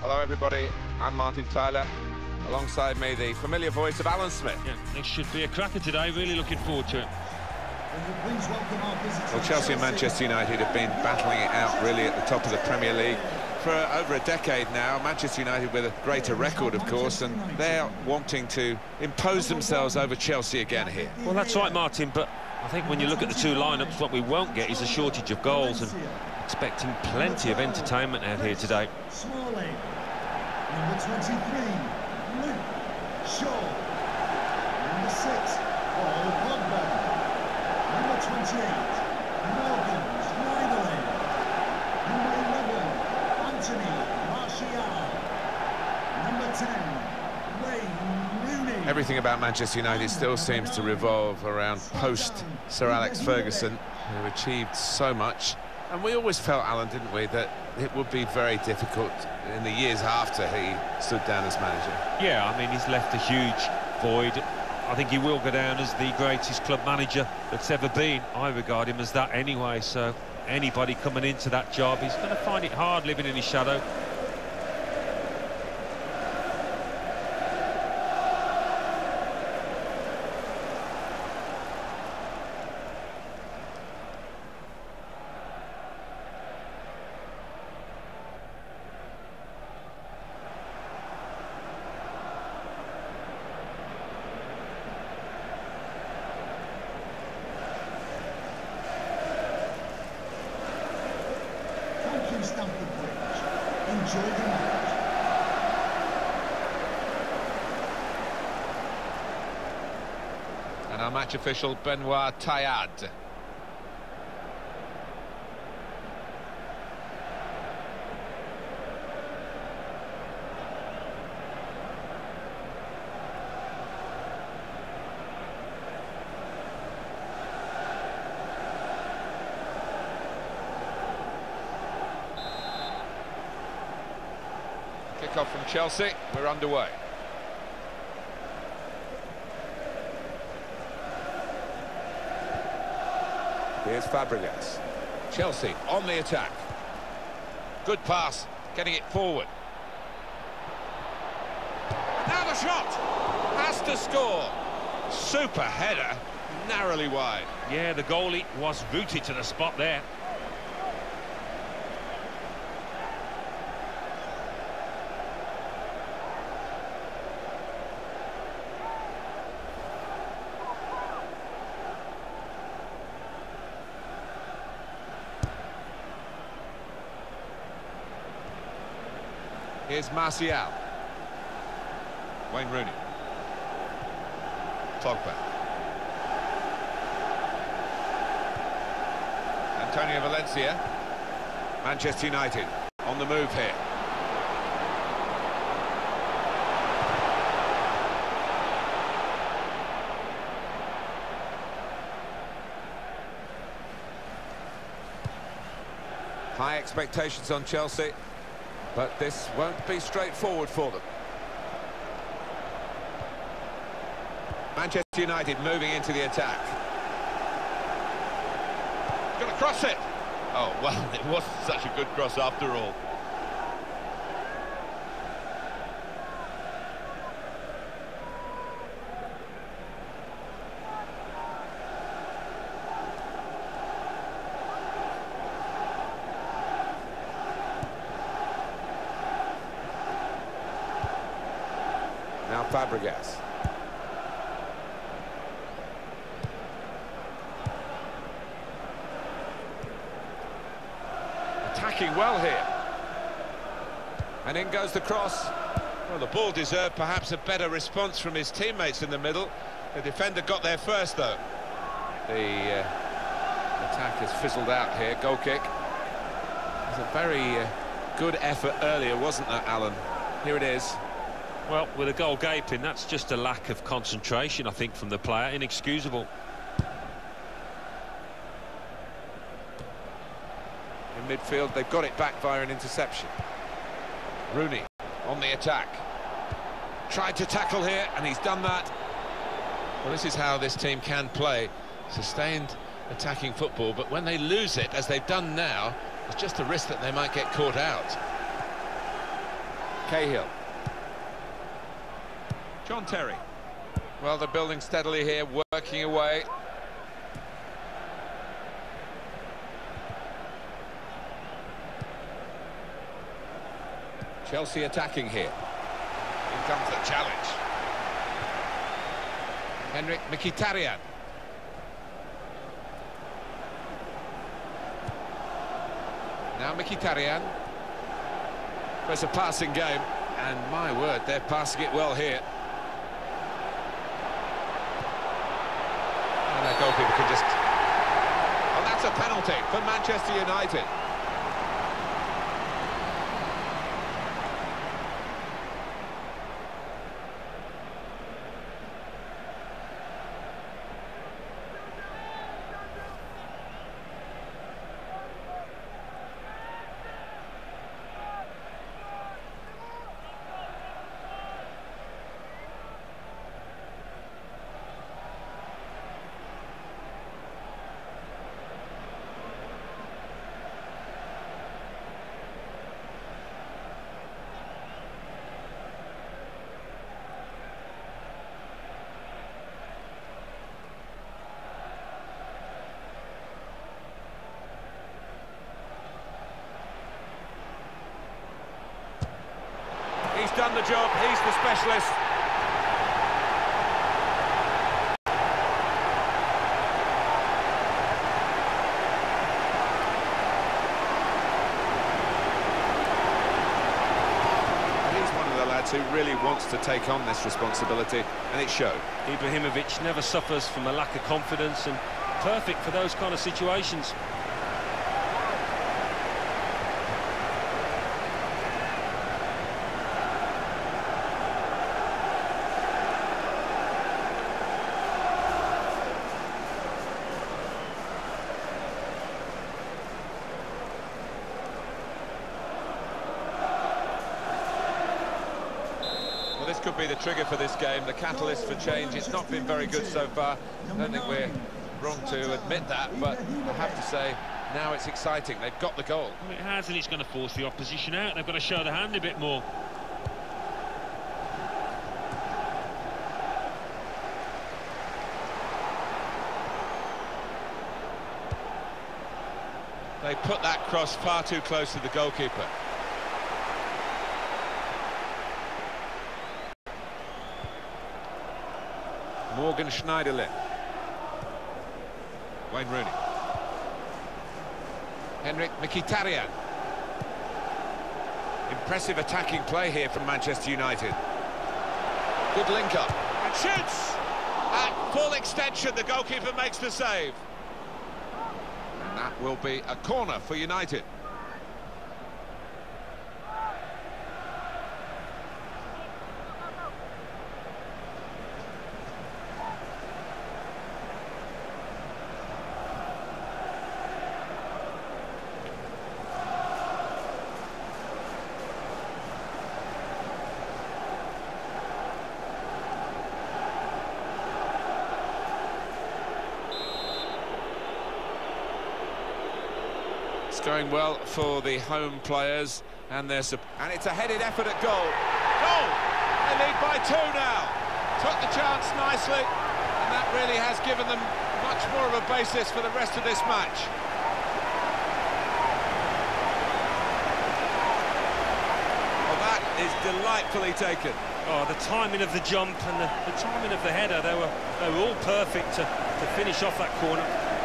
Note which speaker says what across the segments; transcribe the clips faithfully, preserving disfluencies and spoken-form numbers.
Speaker 1: Hello everybody, I'm Martin Tyler. Alongside me, the familiar voice of Alan Smith.
Speaker 2: Yeah, it should be a cracker today, really looking forward to it.
Speaker 1: Well, Chelsea and Manchester United have been battling it out really at the top of the Premier League for over a decade now. Manchester United with a greater record, of course, and they're wanting to impose themselves over Chelsea again here.
Speaker 2: Well, that's right, Martin, but I think when you look at the two lineups, what we won't get is a shortage of goals, and expecting plenty of entertainment out here today.
Speaker 3: Smalling, number twenty-three, Luke Shaw, number six, Paul Pogba, number twenty-eight, Morgan Schneiderlin, number eleven, Anthony Martial, number ten, Wayne Rooney.
Speaker 1: Everything about Manchester United still seems to revolve around post-Sir Alex Ferguson, who achieved so much. And we always felt, Alan, didn't we, that it would be very difficult in the years after he stood down as manager.
Speaker 2: Yeah, I mean, he's left a huge void. I think he will go down as the greatest club manager that's ever been. I regard him as that anyway, so anybody coming into that job, he's going to find it hard living in his shadow.
Speaker 3: Stamford Bridge. Enjoy the match.
Speaker 1: And our match official, Benoit Tayad. Kick-off from Chelsea, we're underway. Here's Fabregas. Chelsea on the attack. Good pass, getting it forward. Now the shot! Has to score. Super header, narrowly wide.
Speaker 2: Yeah, the goalie was rooted to the spot there.
Speaker 1: Here's Martial. Wayne Rooney. Pogba. Antonio Valencia. Manchester United on the move here. High expectations on Chelsea, but this won't be straightforward for them. Manchester United moving into the attack. Gonna cross it. Oh, well, it wasn't such a good cross after all. Now Fabregas. Attacking well here. And in goes the cross. Well, the ball deserved perhaps a better response from his teammates in the middle. The defender got there first, though. The uh, attack has fizzled out here. Goal kick. It was a very uh, good effort earlier, wasn't that, Alan? Here it is.
Speaker 2: Well, with a goal gaping, that's just a lack of concentration, I think, from the player. Inexcusable.
Speaker 1: In midfield, they've got it back via an interception. Rooney on the attack. Tried to tackle here, and he's done that. Well, this is how this team can play. Sustained attacking football, but when they lose it, as they've done now, there's just a risk that they might get caught out. Cahill. John Terry. Well, they're building steadily here, working away. Chelsea attacking here. In comes the challenge. Henrik Mkhitaryan. Now Mkhitaryan. It's a passing game, and my word, they're passing it well here. And that goalkeeper can just... Oh, that's a penalty for Manchester United. He's done the job, he's the specialist. He's one of the lads who really wants to take on this responsibility, and it showed.
Speaker 2: Ibrahimovic never suffers from a lack of confidence, and perfect for those kind of situations.
Speaker 1: This could be the trigger for this game, the catalyst for change. It's not been very good so far. I don't think we're wrong to admit that, but I have to say, now it's exciting. They've got the goal.
Speaker 2: Well, it has, and it's going to force the opposition out. They've got to show the hand a bit more.
Speaker 1: They put that cross far too close to the goalkeeper. Morgan Schneiderlin. Wayne Rooney. Henrik Mkhitaryan. Impressive attacking play here from Manchester United. Good link-up. And shoots! At full extension, the goalkeeper makes the save. And that will be a corner for United. It's going well for the home players, and there's a, and it's a headed effort at goal. Goal! They lead by two now. Took the chance nicely, and that really has given them much more of a basis for the rest of this match. Well, that is delightfully taken.
Speaker 2: Oh, the timing of the jump and the, the timing of the header, they were they were all perfect to, to finish off that corner.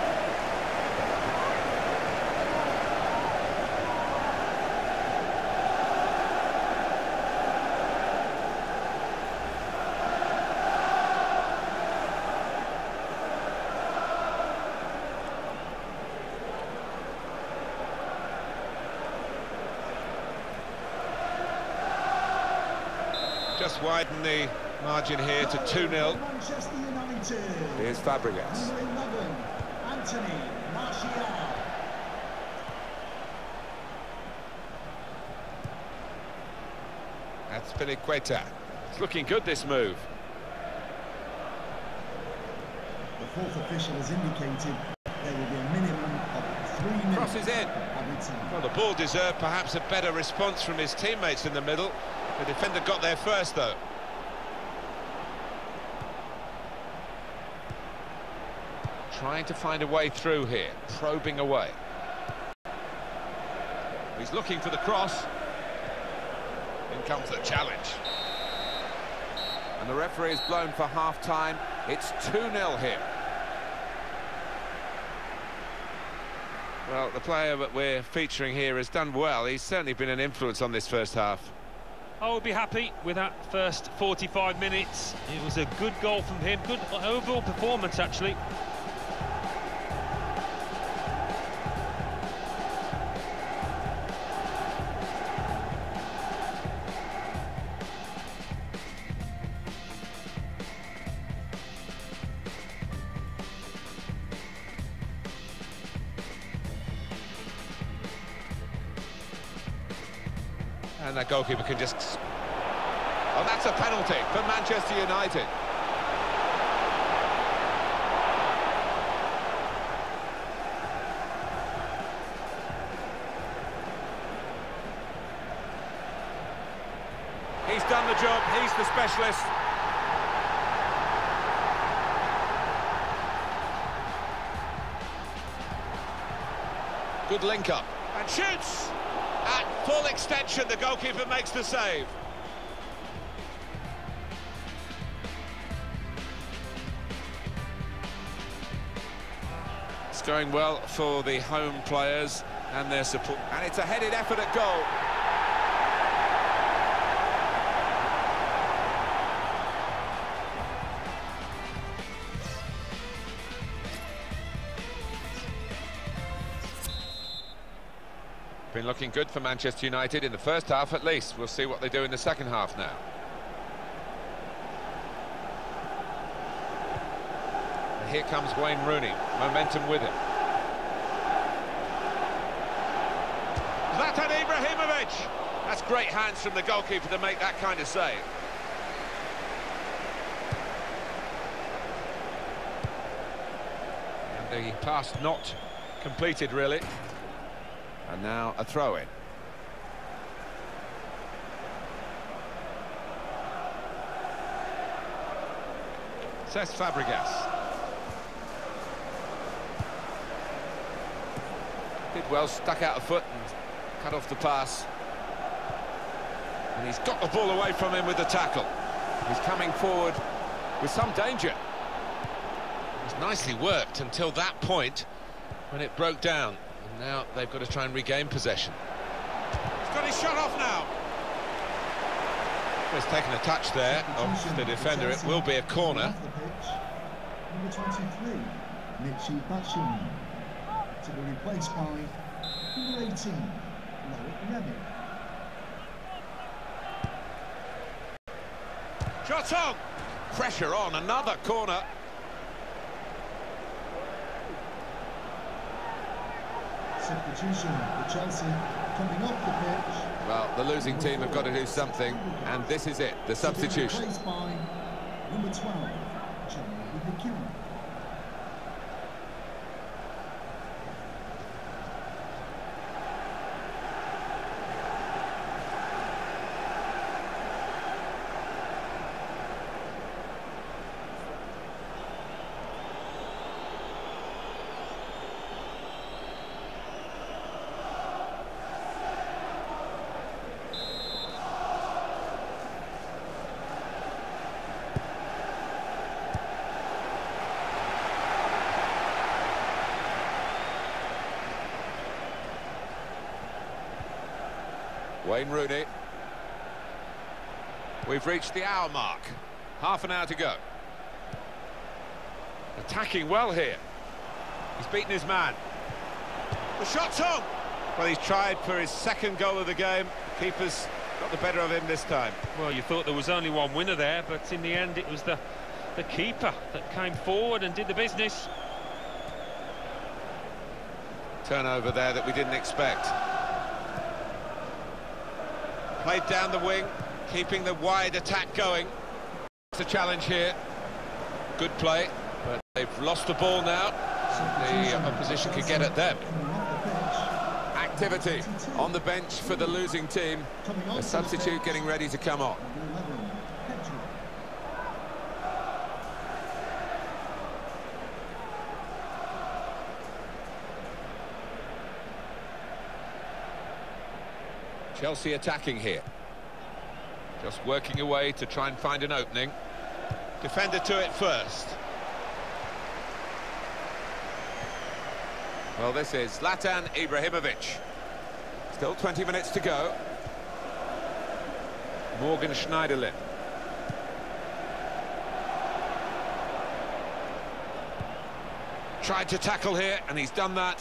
Speaker 1: Just widen the margin here to two nil.
Speaker 3: Manchester United.
Speaker 1: Here's Fabregas.
Speaker 3: Number eleven, Anthony Martial.
Speaker 1: That's Azpilicueta. It's looking good, this move.
Speaker 3: The fourth official has indicated there will be a minimum of three minutes.
Speaker 1: Crosses in. Well, the ball deserved perhaps a better response from his teammates in the middle. The defender got there first, though. Trying to find a way through here, probing away. He's looking for the cross. In comes the challenge. And the referee is blown for half-time. It's two nil here. Well, the player that we're featuring here has done well. He's certainly been an influence on this first half.
Speaker 2: I would be happy with that first forty-five minutes. It was a good goal from him, good overall performance, actually.
Speaker 1: And that goalkeeper can just... Oh, that's a penalty for Manchester United. He's done the job, he's the specialist. Good link up. And shoots! At full extension, the goalkeeper makes the save. It's going well for the home players and their support. And it's a headed effort at goal. Been looking good for Manchester United in the first half at least. We'll see what they do in the second half now. And here comes Wayne Rooney, momentum with him. Zlatan Ibrahimovic! That's great hands from the goalkeeper to make that kind of save. And the pass not completed, really. And now a throw-in. Cesc Fabregas. Did well, stuck out a foot and cut off the pass. And he's got the ball away from him with the tackle. He's coming forward with some danger. It was nicely worked until that point when it broke down. And now they've got to try and regain possession. He's got his shot off now. He's taken a touch there of the defender. It will be a corner.
Speaker 3: Number twenty-three, Michy Batshuayi, to be replaced by number eighteen, Loic Remy.
Speaker 1: Shot on! Pressure on, another corner.
Speaker 3: Substitution for Chelsea coming off the pitch.
Speaker 1: Well, the losing team have got to do something, and this is it, the substitution.
Speaker 3: Replaced by number twelve, Jeremy McKinnon.
Speaker 1: Wayne Rooney. We've reached the hour mark. Half an hour to go. Attacking well here. He's beaten his man. The shot's on! Well, he's tried for his second goal of the game. Keeper's got the better of him this time.
Speaker 2: Well, you thought there was only one winner there, but in the end it was the, the keeper that came forward and did the business.
Speaker 1: Turnover there that we didn't expect. Played down the wing, keeping the wide attack going. It's a challenge here. Good play, but they've lost the ball now. The opposition could get at them. activity on the bench for the losing team. A substitute getting ready to come on. Chelsea attacking here. Just working away to try and find an opening. Defender to it first. Well, this is Zlatan Ibrahimovic. Still twenty minutes to go. Morgan Schneiderlin. Tried to tackle here, and he's done that.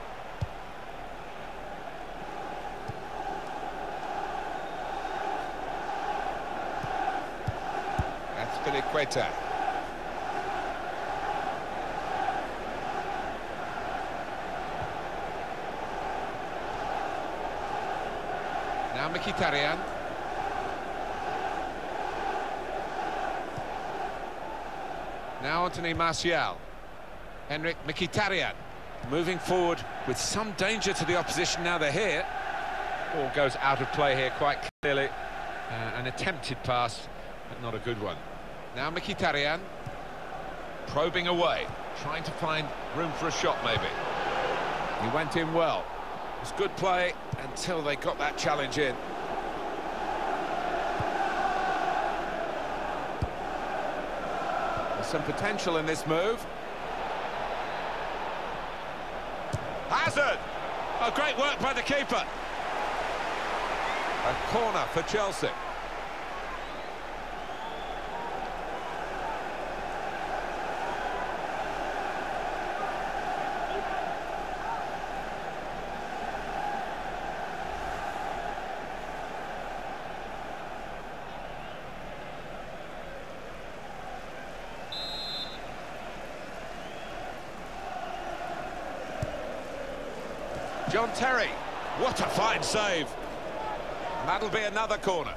Speaker 1: That's Filiqueta. Now Mkhitaryan. Now Anthony Martial. Henrik Mkhitaryan moving forward with some danger to the opposition now they're here. Ball goes out of play here quite clearly. Uh, an attempted pass, but not a good one. Now Mkhitaryan probing away, trying to find room for a shot maybe. He went in well. It was good play until they got that challenge in. There's some potential in this move. Hazard! Oh, great work by the keeper. A corner for Chelsea. John Terry, what a fine save. That'll be another corner.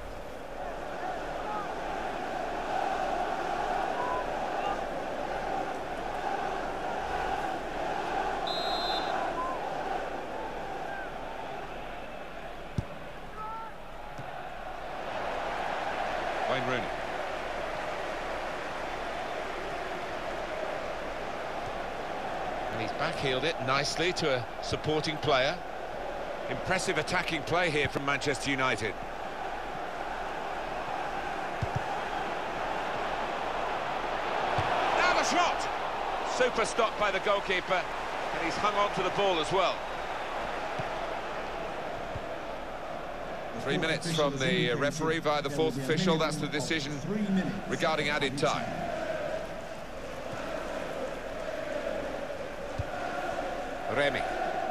Speaker 1: Wayne Rooney. And he's backheeled it nicely to a supporting player. Impressive attacking play here from Manchester United. Now the shot! Super stop by the goalkeeper, and he's hung on to the ball as well. Three minutes from the referee via the fourth official. That's the decision regarding added time. Remy.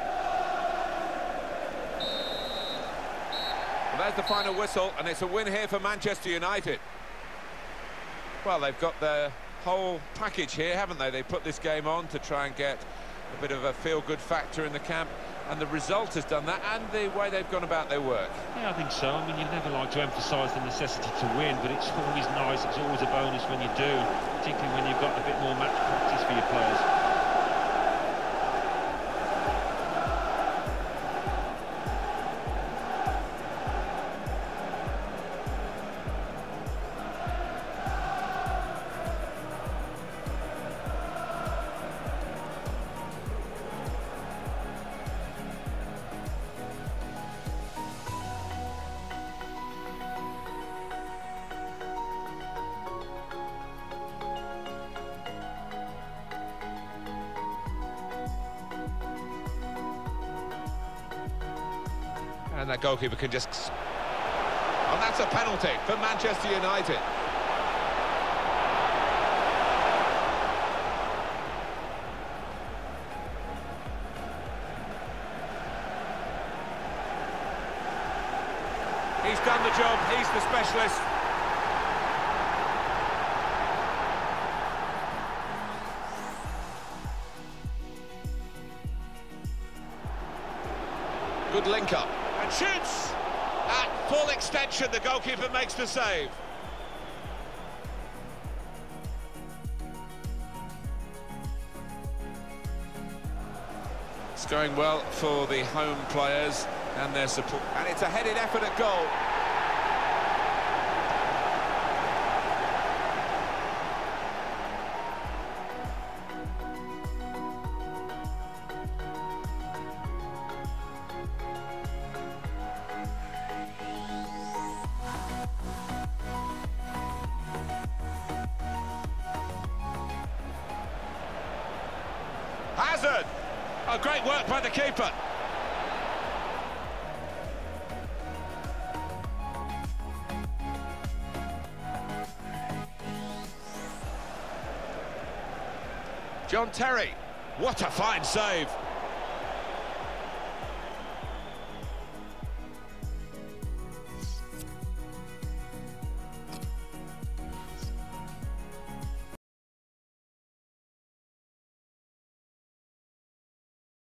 Speaker 1: Well, there's the final whistle, and it's a win here for Manchester United. Well, they've got their whole package here, haven't they? They put this game on to try and get a bit of a feel-good factor in the camp, and the result has done that, and the way they've gone about their work.
Speaker 2: Yeah, I think so. I mean, you never like to emphasise the necessity to win, but it's always nice, it's always a bonus when you do, particularly when you've got a bit more match practice for your players.
Speaker 1: And that goalkeeper can just... And that's a penalty for Manchester United. He's done the job, he's the specialist. Good link up. And shoots! At full extension, the goalkeeper makes the save. It's going well for the home players and their support. And it's a headed effort at goal. Hazard! Oh, great work by the keeper. John Terry, what a fine save.